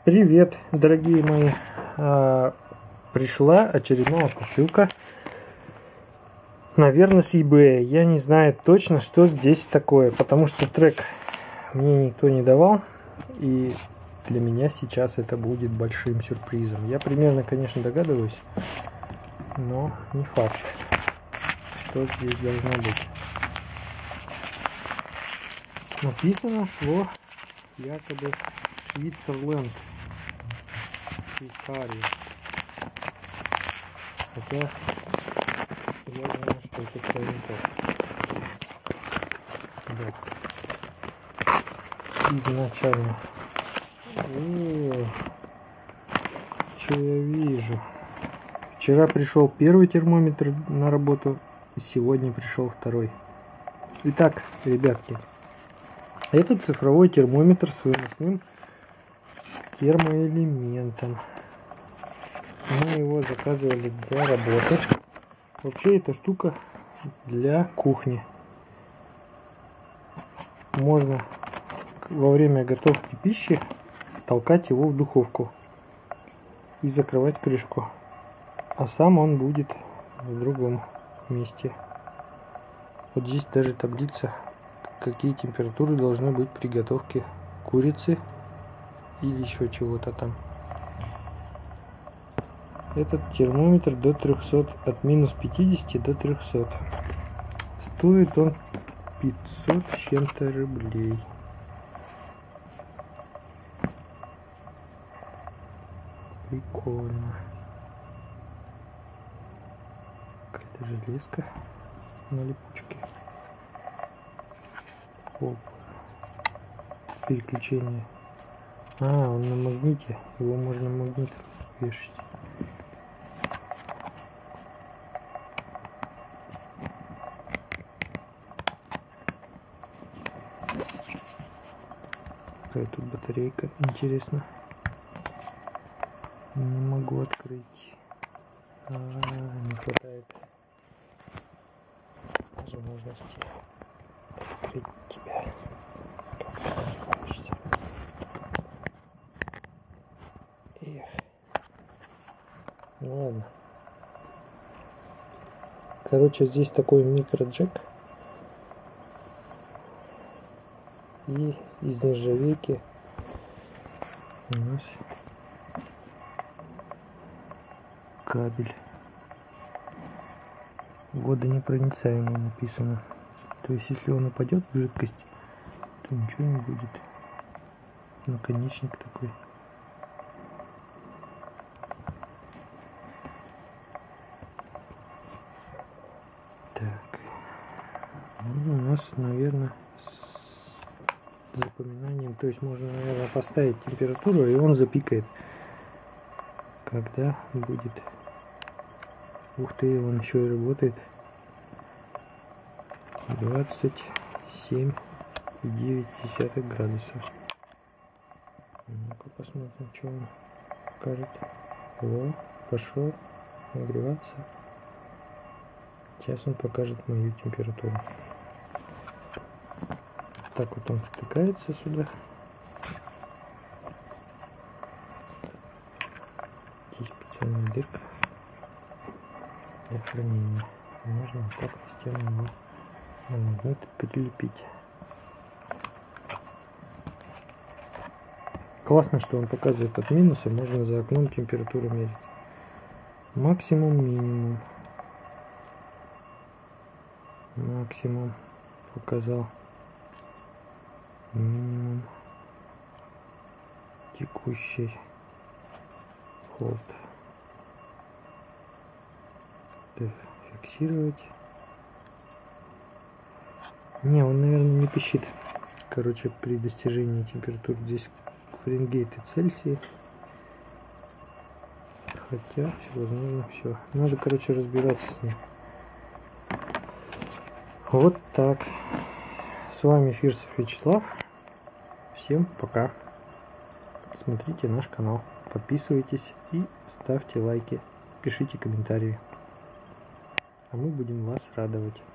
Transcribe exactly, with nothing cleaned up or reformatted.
Привет, дорогие мои! А, пришла очередная посылка, наверное, с eBay. Я не знаю точно, что здесь такое, потому что трек мне никто не давал, и для меня сейчас это будет большим сюрпризом. Я примерно, конечно, догадываюсь, но не факт, что здесь должно быть. Написано, что якобы Свитцерленд, Швейцария. Хотя я знаю, что это все не так. Да. Изначально. О, что я вижу? Вчера пришел первый термометр на работу, и сегодня пришел второй. Итак, ребятки, это цифровой термометр с выносным термоэлементом. Мы его заказывали для работы. Вообще эта штука для кухни. Можно во время готовки пищи толкать его в духовку и закрывать крышку. А сам он будет в другом месте. Вот здесь даже таблица, какие температуры должны быть при готовке курицы или еще чего-то там. Этот термометр до трёхсот, от минус пятидесяти до трёхсот. Стоит он пятьсот с чем-то рублей. Прикольно. Какая-то железка на липучке. Оп. Переключение. А, он на магните. Его можно магнит вешать. Какая тут батарейка, интересно. Не могу открыть. А, не хватает возможности открыть тебя. Эх. Ну ладно. Короче, здесь такой микроджек. И из нержавейки у нас кабель. Водонепроницаемый написано. То есть, если он упадет в жидкость, то ничего не будет. Наконечник такой. Так. Ну, у нас, наверное, с запоминанием. То есть, можно, наверное, поставить температуру, и он запикает. Когда будет... Ух ты, он еще и работает. двадцать семь и девять десятых градусов. Ну-ка посмотрим, что он покажет. О, пошел нагреваться. Сейчас он покажет мою температуру. Так вот он втыкается сюда. Здесь специальная дырка для хранения. Можно вот так на стену его на магнит прилепить. Классно, что он показывает от минуса, можно за окном температуру мерить. Максимум, минимум. Максимум показал. Минимум. Текущий. Холд. Так, фиксировать. Не, он, наверное, не пищит. Короче, при достижении температур здесь Фаренгейт и Цельсий. Хотя, возможно, все. Надо, короче, разбираться с ним. Вот так. С вами Фирсов Вячеслав. Всем пока. Смотрите наш канал. Подписывайтесь и ставьте лайки. Пишите комментарии. А мы будем вас радовать.